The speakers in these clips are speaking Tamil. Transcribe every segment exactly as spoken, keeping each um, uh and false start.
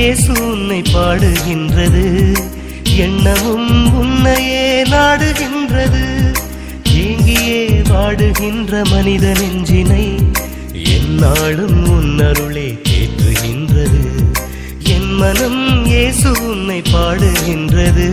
இயேசு உன்னை பாடுகின்றது, எண்ணமும் உன்னையே நாடுகின்றது. ஏங்கியே வாடுகின்ற மனித நெஞ்சினை எந்நாளும் உன்னருளே தேற்றுகின்றது. என் மனம் இயேசு உன்னை பாடுகின்றது.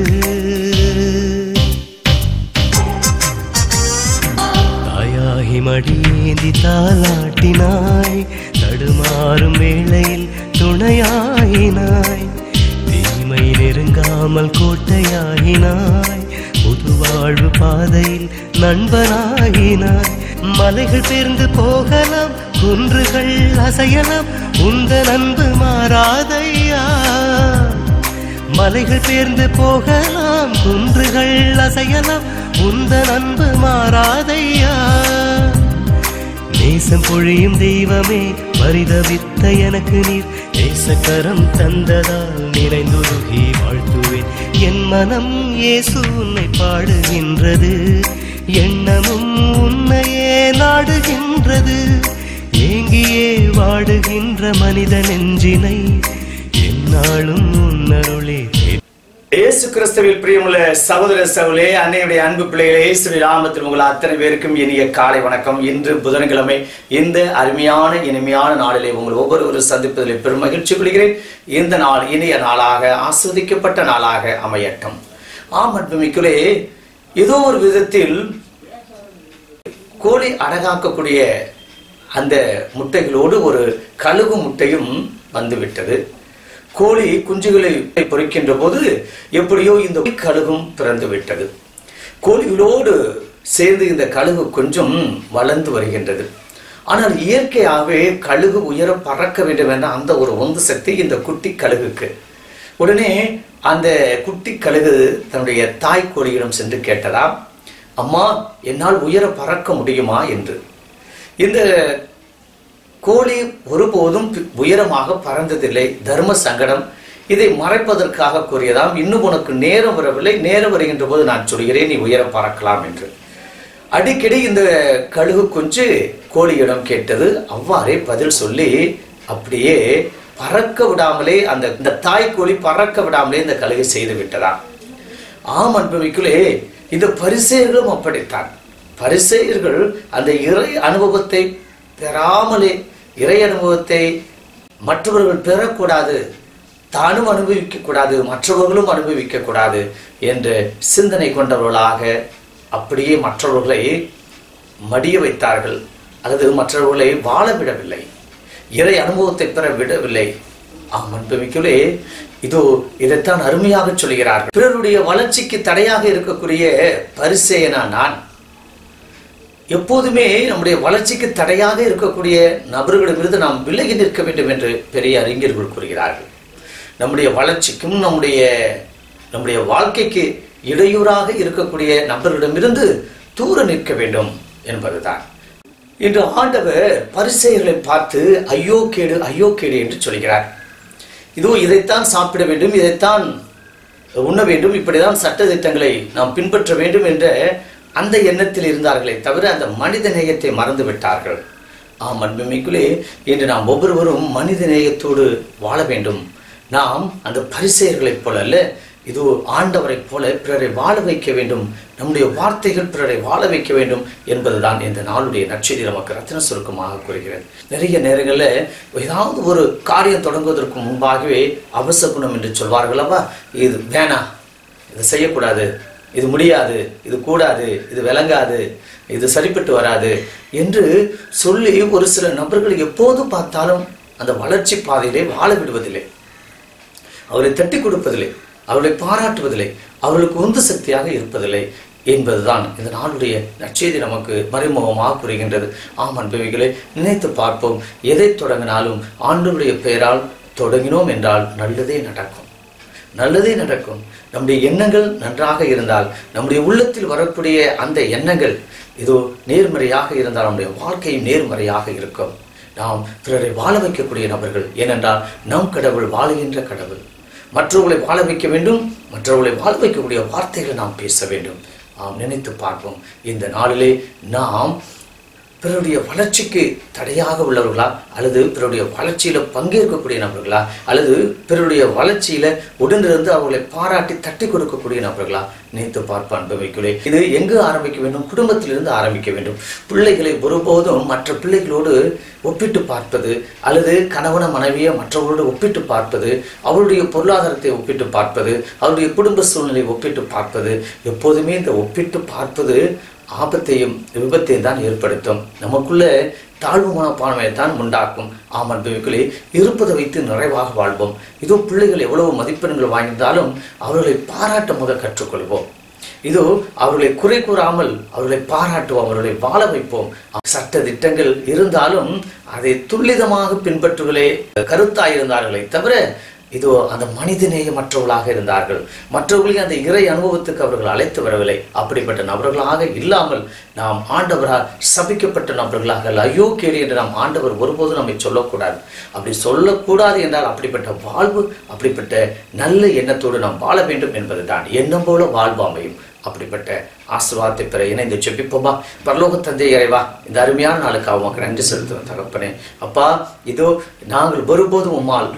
தாயாகி மடியேந்தி தாலாட்டினாய், தடுமாறும் வேளையில் துணையாயினாய். தீமை நெருங்காமல் கோட்டையாயினாய், புது வாழ்வு பாதையில் நண்பனாயினாய். மலைகள் பேர்ந்து போகலாம், குன்றுகள் அசையலாம், உந்தன் அன்பு மாறாதையா. மலைகள் பேர்ந்து போகலாம், குன்றுகள் அசையலாம், உந்தன் அன்பு மாறாதையா. நேசம் பொழியும் தெய்வமே, பரிதவித்த எனக்கு நீர் நேசக்கரம் தந்ததால் நிறைந்துருகி வாழ்த்துவேன். என் மனம் இயேசு உன்னை பாடுகின்றது, எண்ணமும் உன்னையே நாடுகின்றது. ஏங்கியே வாடுகின்ற மனித நெஞ்சினை எந்நாளும் உன்னருளே. இயேசு கிறிஸ்துவில் பிரியமுள்ள சகோதர சகோதரே, அன்னையுடைய அன்பு பிள்ளைகளே, இயேசுவின் நாமத்தில் உங்கள் அத்தனை பேருக்கும் இனிய காலை வணக்கம். இன்று புதன்கிழமை, இந்த அருமையான இனிமையான நாளிலே உங்கள் ஒவ்வொரு சந்திப்பதிலே பெரும் மகிழ்ச்சி கொள்கிறேன். இந்த நாள் இனிய நாளாக, ஆஸ்வதிக்கப்பட்ட நாளாக அமையட்டும். ஆம் அன்புமிக்கலே, ஏதோ ஒரு விதத்தில் கோழி அடகாக்கக்கூடிய அந்த முட்டைகளோடு ஒரு கழுகு முட்டையும் வந்துவிட்டது. கோழி குஞ்சுகளை பொறிக்கின்ற போது எப்படியோ இந்த கழுகும் பிறந்து விட்டது. கோழிகளோடு சேர்ந்து இந்த கழுகு கொஞ்சம் வளர்ந்து வருகின்றது. ஆனால் இயற்கையாகவே கழுகு உயர பறக்க வேண்டும் என்ற அந்த ஒரு உந்து சக்தி இந்த குட்டி கழுகுக்கு. உடனே அந்த குட்டி கழுகு தன்னுடைய தாய் கோழியிடம் சென்று கேட்டதாம், அம்மா, என்னால் உயர பறக்க முடியுமா என்று. இந்த கோழி ஒருபோதும் உயரமாக பறந்ததில்லை. தர்ம சங்கடம் இதை மறைப்பதற்காக கூறியதாம், இன்னும் உனக்கு நேரம் வரவில்லை, நேரம் வருகின்ற போது நான் சொல்கிறேன், நீ உயர பறக்கலாம் என்று. அடிக்கடி இந்த கழுகு குஞ்சு கோழியிடம் கேட்டது. அவ்வாறே பதில் சொல்லி அப்படியே பறக்க விடாமலே அந்த இந்த தாய் கோழி பறக்க விடாமலே இந்த கழுகு செய்து விட்டதாம். ஆம் அன்புமிக்குள்ளே, இந்த பரிசேயர்களும் அப்படித்தான். பரிசேயர்கள் அந்த இறை அனுபவத்தை பெறாமலே, இறை அனுபவத்தை மற்றவர்கள் பெறக்கூடாது, தானும் அனுபவிக்க கூடாது, மற்றவர்களும் அனுபவிக்க கூடாது என்ற சிந்தனை கொண்டவர்களாக அப்படியே மற்றவர்களை மடிய வைத்தார்கள், அல்லது மற்றவர்களை வாழ விடவில்லை, இறை அனுபவத்தை பெற விடவில்லை. ஆம் அன்புமிக்கலே, இதோ இதைத்தான் அருமையாக சொல்கிறார்கள். பிறருடைய வளர்ச்சிக்கு தடையாக இருக்கக்கூடிய பரிசேயனா நான். எப்போதுமே நம்முடைய வளர்ச்சிக்கு தடையாக இருக்கக்கூடிய நபர்களிடமிருந்து நாம் விலகி நிற்க வேண்டும் என்று பெரிய அறிஞர்கள் கூறுகிறார்கள். நம்முடைய வளர்ச்சிக்கும் நம்முடைய நம்முடைய வாழ்க்கைக்கு இடையூறாக இருக்கக்கூடிய நபர்களிடமிருந்து தூர நிற்க வேண்டும் என்பதுதான். இன்று ஆண்டவர் பரிசேயர்களை பார்த்து ஐயோ கேடு, ஐயோ கேடு என்று சொல்கிறார். இதோ இதைத்தான் சாப்பிட வேண்டும், இதைத்தான் உண்ண வேண்டும், இப்படிதான் சட்ட திட்டங்களை நாம் பின்பற்ற வேண்டும் என்ற அந்த எண்ணத்தில் இருந்தார்களே தவிர அந்த மனித நேயத்தை மறந்து விட்டார்கள். ஆம் அன்புமிக்குள்ளே, இன்று நாம் ஒவ்வொருவரும் மனித நேயத்தோடு வாழ வேண்டும். நாம் அந்த பரிசேயர்களைப் போல அல்ல, இது ஆண்டவரை போல பிறரை வாழ வைக்க வேண்டும். நம்முடைய வார்த்தைகள் பிறரை வாழ வைக்க வேண்டும் என்பதுதான் இந்த நாளுடைய நற்செய்தி நமக்கு ரத்தின சுருக்கமாக கூறுகிறது. நிறைய நேரங்களில் ஏதாவது ஒரு காரியம் தொடங்குவதற்கு முன்பாகவே அவசகுணம் என்று சொல்வார்கள் அல்லவா, இது வேணாம், இதை செய்யக்கூடாது, இது முடியாது, இது கூடாது, இது விளங்காது, இது சரிப்பட்டு வராது என்று சொல்லி ஒரு சில நபர்கள் எப்போது பார்த்தாலும் அந்த வளர்ச்சி பாதையிலே வாழ விடுவதில்லை, அவரை தட்டி கொடுப்பதில்லை, அவர்களை பாராட்டுவதில்லை, அவர்களுக்கு உந்து சக்தியாக இருப்பதில்லை என்பதுதான் இந்த நாளுடைய நற்செய்தி நமக்கு மறைமுகமாக புரிகின்றது. ஆம் அன்புகளே, நினைத்து பார்ப்போம். எதை தொடங்கினாலும் ஆண்டவருடைய பெயரால் தொடங்கினோம் என்றால் நல்லதே நடக்கும், நல்லதே நடக்கும். நம்முடைய எண்ணங்கள் நன்றாக இருந்தால், நம்முடைய உள்ளத்தில் வரக்கூடிய அந்த எண்ணங்கள் இதோ நேர்மறையாக இருந்தால் நம்முடைய வாழ்க்கையும் நேர்மறையாக இருக்கும். நாம் பிறரை வாழ வைக்கக்கூடிய நபர்கள். ஏனென்றால் நம் கடவுள் வாழுகின்ற கடவுள். மற்றவர்களை வாழ வைக்க வேண்டும், மற்றவர்களை வாழ வைக்கக்கூடிய வார்த்தைகளை நாம் பேச வேண்டும். நாம் நினைத்து பார்ப்போம். இந்த நாளிலே நாம் பிறருடைய வளர்ச்சிக்கு தடையாக உள்ளவர்களா, அல்லது பிறருடைய வளர்ச்சியில பங்கேற்கக்கூடிய நபர்களா, அல்லது பிறருடைய வளர்ச்சியில உடனிருந்து அவர்களை பாராட்டி தட்டி கொடுக்கக்கூடிய நபர்களா நினைத்து பார்ப்ப அனுபவிக்கிறேன். இது எங்கு ஆரம்பிக்க வேண்டும்? குடும்பத்திலிருந்து ஆரம்பிக்க வேண்டும். பிள்ளைகளை ஒருபோதும் மற்ற பிள்ளைகளோடு ஒப்பிட்டு பார்ப்பது, அல்லது கணவன மனைவியை மற்றவர்களோடு ஒப்பிட்டு பார்ப்பது, அவருடைய பொருளாதாரத்தை ஒப்பிட்டு பார்ப்பது, அவருடைய குடும்ப சூழ்நிலை ஒப்பிட்டு பார்ப்பது, எப்போதுமே இந்த ஒப்பிட்டு பார்ப்பது ஆபத்தையும் விபத்தையும் தான் ஏற்படுத்தும். நமக்குள்ள தாழ்வு மனப்பான்மையை தான் உண்டாக்கும். ஆம் அன்புகளே, இருப்பதை வைத்து நிறைவாக வாழ்வோம். இதோ பிள்ளைகள் எவ்வளவு மதிப்பெண்கள் வாங்கியிருந்தாலும் அவர்களை பாராட்ட முதல் கற்றுக்கொள்வோம். இதோ அவர்களை குறை கூறாமல் அவர்களை பாராட்டுவோம், அவர்களை வாழ வைப்போம். சட்ட திட்டங்கள் இருந்தாலும் அதை துல்லிதமாக பின்பற்றுகளே கருத்தாயிருந்தார்களே தவிர இதோ அந்த மனிதநேய மற்றவர்களாக இருந்தார்கள். மற்றவர்களையும் அந்த இறை அனுபவத்துக்கு அவர்கள் அழைத்து வரவில்லை. அப்படிப்பட்ட நபர்களாக இல்லாமல் நாம் ஆண்டவரால் சபிக்கப்பட்ட நபர்களாக ஐயோ கேடு என்று நாம் ஆண்டவர் ஒருபோதும் நம்மை சொல்லக்கூடாது. அப்படி சொல்லக்கூடாது என்றால் அப்படிப்பட்ட வாழ்வு, அப்படிப்பட்ட நல்ல எண்ணத்தோடு நாம் வாழ வேண்டும் என்பது தான். எண்ணம் போல வாழ்வு அமையும். அப்படிப்பட்ட ஆசீர்வாதத்தை பெற இணைந்து ஜெபிப்போமா. பரலோக தந்தை இறைவா, இந்த அருமையான நாளுக்காக உமக்கு நன்றி செலுத்துவோம் தகப்பனே. அப்பா, இதோ நாங்கள் ஒருபோதும் உம்மால்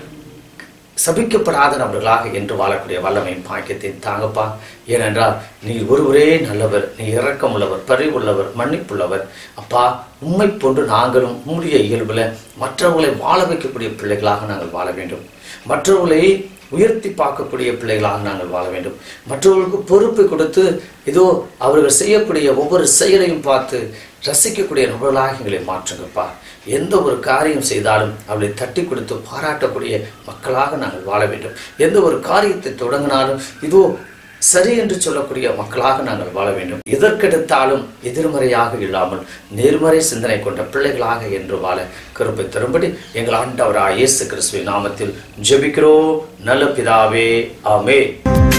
சபிக்கப்படாத நபர்களாக என்று வாழக்கூடிய வல்லமையின் பாக்கியத்தின் தாங்கப்பா. ஏனென்றால் நீ ஒருவரே நல்லவர், நீ இரக்கம் உள்ளவர், பரிவுள்ளவர், மன்னிப்புள்ளவர். அப்பா, உண்மை போன்று நாங்களும் உம்முடைய இயல்புல மற்றவர்களை வாழ வைக்கக்கூடிய பிள்ளைகளாக நாங்கள் வாழ வேண்டும். மற்றவர்களை உயர்த்தி பார்க்கக்கூடிய பிள்ளைகளாக நாங்கள் வாழ வேண்டும். மற்றவர்களுக்கு பொறுப்பை கொடுத்து இதோ அவர்கள் செய்யக்கூடிய ஒவ்வொரு செயலையும் பார்த்து ரசிக்கக்கூடிய நபர்களாக எங்களை மாற்றுங்கப்பா. எந்த ஒரு காரியம் செய்தாலும் அவளை தட்டி கொடுத்து பாராட்டக்கூடிய மக்களாக நாங்கள் வாழ வேண்டும். எந்த ஒரு காரியத்தை தொடங்கினாலும் இதோ சரி என்று சொல்லக்கூடிய மக்களாக நாங்கள் வாழ வேண்டும். எதற்கெடுத்தாலும் எதிர்மறையாக இல்லாமல் நேர்மறை சிந்தனை கொண்ட பிள்ளைகளாக என்று வாழ கிருபை தரும்படி எங்கள் ஆண்டவராகிய இயேசு கிறிஸ்துவின் நாமத்தில் ஜெபிக்கிறோம் நல்ல பிதாவே, ஆமென்.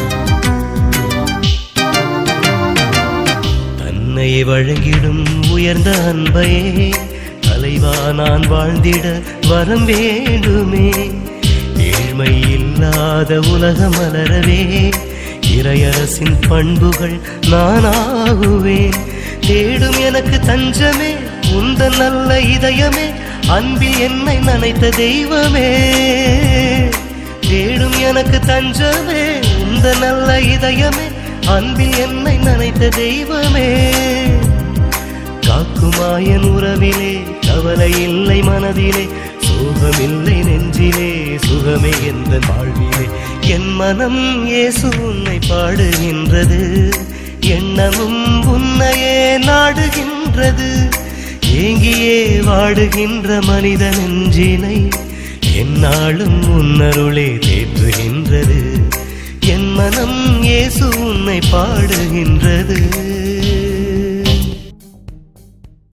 தன்னை வழங்கிடும் உயர்ந்த அன்பையே தலைவா நான் வாழ்ந்திட வரம் வேண்டுமே. ஏழ்மை இல்லாத உலகம் மலரவே இறையரசின் பண்புகள் நானாகுவேன். தேடும் எனக்கு தஞ்சமே உந்த நல்ல இதயமே, அன்பில் என்னை நனைத்த தெய்வமே. தேடும் எனக்கு தஞ்சமே உந்த நல்ல இதயமே, அன்பில் என்னை நனைத்த தெய்வமே. காக்குமாயன் உறவிலே கவலை இல்லை மனதிலே, சோகமில்லை நெஞ்சிலே, சுகமே எந்த வாழ்விலே. என் மனம் இயேசு உன்னை பாடுகின்றது, எண்ணமும் உன்னையே நாடுகின்றது. ஏங்கியே வாடுகின்ற மனித நெஞ்சினை என்னாலும் உன்னருளே தேற்றுகின்றது. என் மனம் இயேசு உன்னை பாடுகின்றது.